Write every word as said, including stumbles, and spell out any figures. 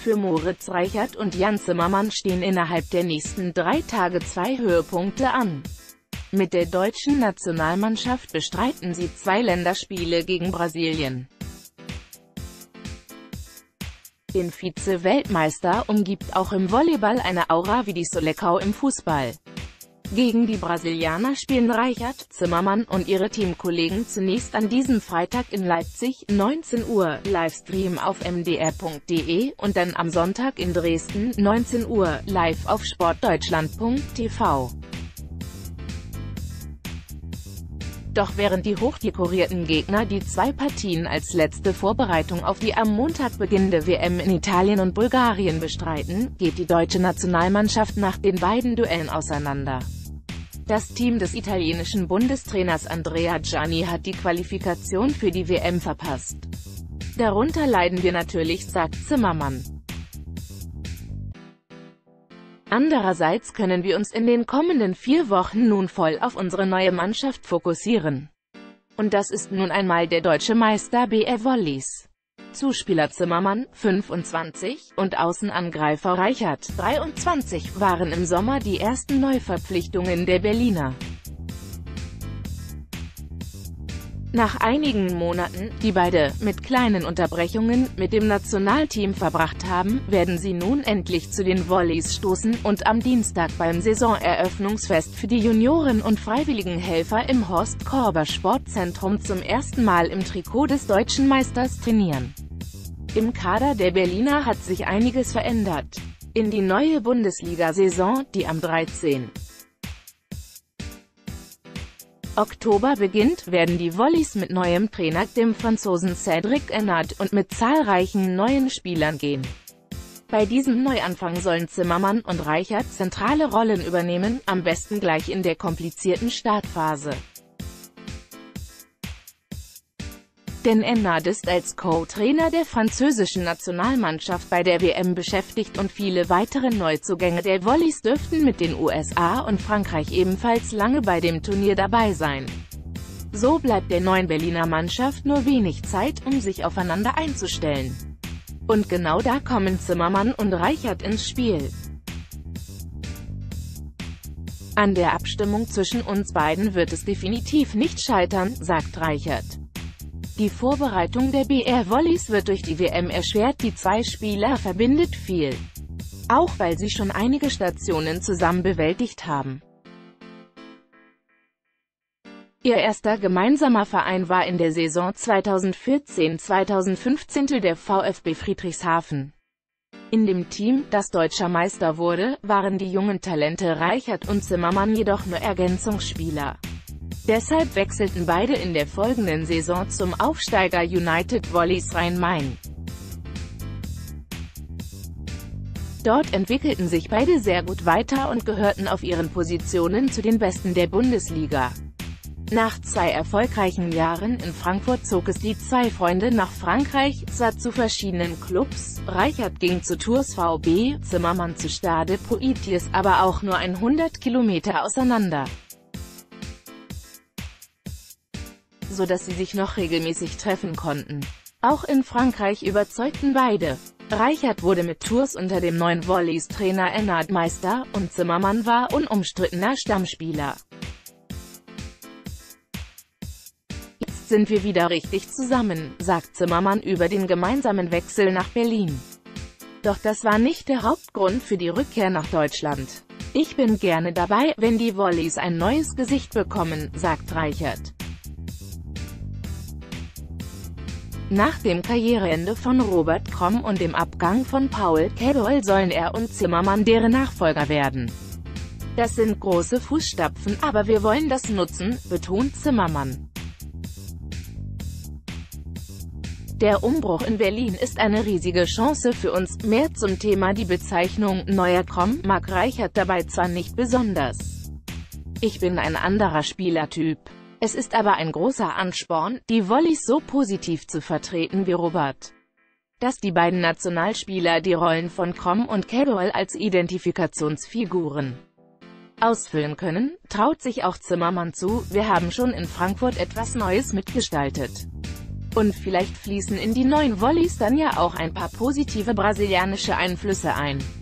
Für Moritz Reichert und Jan Zimmermann stehen innerhalb der nächsten drei Tage zwei Höhepunkte an. Mit der deutschen Nationalmannschaft bestreiten sie zwei Länderspiele gegen Brasilien. Den Vize-Weltmeister umgibt auch im Volleyball eine Aura wie die Solekau im Fußball. Gegen die Brasilianer spielen Reichert, Zimmermann und ihre Teamkollegen zunächst an diesem Freitag in Leipzig, neunzehn Uhr, Livestream auf m d r punkt d e, und dann am Sonntag in Dresden, neunzehn Uhr, live auf sportdeutschland punkt t v. Doch während die hochdekorierten Gegner die zwei Partien als letzte Vorbereitung auf die am Montag beginnende W M in Italien und Bulgarien bestreiten, geht die deutsche Nationalmannschaft nach den beiden Duellen auseinander. Das Team des italienischen Bundestrainers Andrea Gianni hat die Qualifikation für die W M verpasst. Darunter leiden wir natürlich, sagt Zimmermann. Andererseits können wir uns in den kommenden vier Wochen nun voll auf unsere neue Mannschaft fokussieren. Und das ist nun einmal der deutsche Meister B R Volleys. Zuspieler Zimmermann, fünfundzwanzig, und Außenangreifer Reichert, dreiundzwanzig, waren im Sommer die ersten Neuverpflichtungen der Berliner. Nach einigen Monaten, die beide, mit kleinen Unterbrechungen, mit dem Nationalteam verbracht haben, werden sie nun endlich zu den Volleys stoßen und am Dienstag beim Saisoneröffnungsfest für die Junioren und freiwilligen Helfer im Horst-Korber-Sportzentrum zum ersten Mal im Trikot des deutschen Meisters trainieren. Im Kader der Berliner hat sich einiges verändert. In die neue Bundesliga-Saison, die am dreizehnten Oktober beginnt, werden die Volleys mit neuem Trainer, dem Franzosen Cédric Ennard, und mit zahlreichen neuen Spielern gehen. Bei diesem Neuanfang sollen Zimmermann und Reichert zentrale Rollen übernehmen, am besten gleich in der komplizierten Startphase. Denn Ennard ist als Co-Trainer der französischen Nationalmannschaft bei der W M beschäftigt und viele weitere Neuzugänge der Volleys dürften mit den U S A und Frankreich ebenfalls lange bei dem Turnier dabei sein. So bleibt der neuen Berliner Mannschaft nur wenig Zeit, um sich aufeinander einzustellen. Und genau da kommen Zimmermann und Reichert ins Spiel. An der Abstimmung zwischen uns beiden wird es definitiv nicht scheitern, sagt Reichert. Die Vorbereitung der B R Volleys wird durch die W M erschwert, die zwei Spieler verbindet viel. Auch weil sie schon einige Stationen zusammen bewältigt haben. Ihr erster gemeinsamer Verein war in der Saison zweitausendvierzehn zweitausendfünfzehn der VfB Friedrichshafen. In dem Team, das deutscher Meister wurde, waren die jungen Talente Reichert und Zimmermann jedoch nur Ergänzungsspieler. Deshalb wechselten beide in der folgenden Saison zum Aufsteiger United Volleys Rhein-Main. Dort entwickelten sich beide sehr gut weiter und gehörten auf ihren Positionen zu den Besten der Bundesliga. Nach zwei erfolgreichen Jahren in Frankfurt zog es die zwei Freunde nach Frankreich, zwar zu verschiedenen Clubs. Reichert ging zu Tours VfB, Zimmermann zu Stade Poitiers, aber auch nur hundert Kilometer auseinander, so dass sie sich noch regelmäßig treffen konnten. Auch in Frankreich überzeugten beide. Reichert wurde mit Tours unter dem neuen Volleys-Trainer Ennard Meister, und Zimmermann war unumstrittener Stammspieler. Jetzt sind wir wieder richtig zusammen, sagt Zimmermann über den gemeinsamen Wechsel nach Berlin. Doch das war nicht der Hauptgrund für die Rückkehr nach Deutschland. Ich bin gerne dabei, wenn die Volleys ein neues Gesicht bekommen, sagt Reichert. Nach dem Karriereende von Robert Kromm und dem Abgang von Paul Cadwell sollen er und Zimmermann deren Nachfolger werden. Das sind große Fußstapfen, aber wir wollen das nutzen, betont Zimmermann. Der Umbruch in Berlin ist eine riesige Chance für uns. Mehr zum Thema. Die Bezeichnung neuer Kromm mag Reichert dabei zwar nicht besonders. Ich bin ein anderer Spielertyp. Es ist aber ein großer Ansporn, die Volleys so positiv zu vertreten wie Robert. Dass die beiden Nationalspieler die Rollen von Kromm und Cadwell als Identifikationsfiguren ausfüllen können, traut sich auch Zimmermann zu. Wir haben schon in Frankfurt etwas Neues mitgestaltet. Und vielleicht fließen in die neuen Volleys dann ja auch ein paar positive brasilianische Einflüsse ein.